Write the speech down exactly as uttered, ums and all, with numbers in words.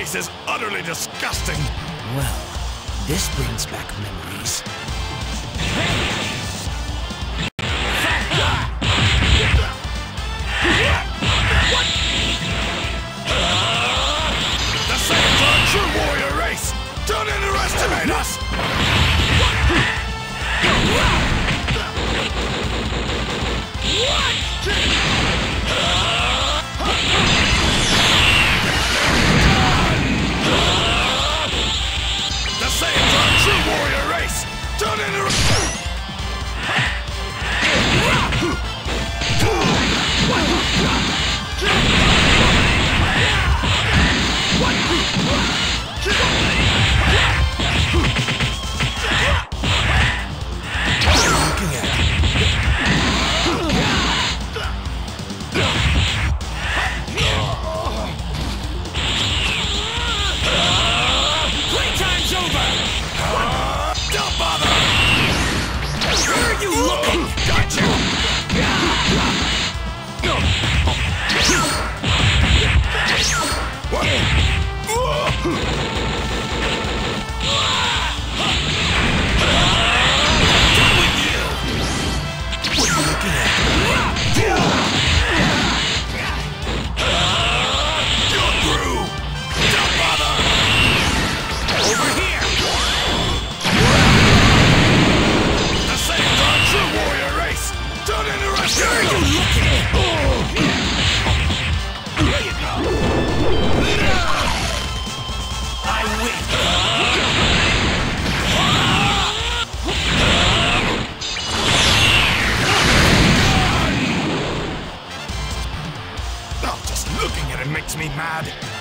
place is utterly disgusting. Well, this brings back memories. The Saiyans are a true warrior race! Don't underestimate us! The Saiyans are a true warrior race! Don't underestimate... Playtime's over! Don't bother! Where are you looking? Got you! What? Done with you! What are you looking at? You're through! Don't bother! Over here! The Saiyans are a true warrior race! Don't underestimate Where are you looking? Here you go! I win! Oh, just looking at it makes me mad.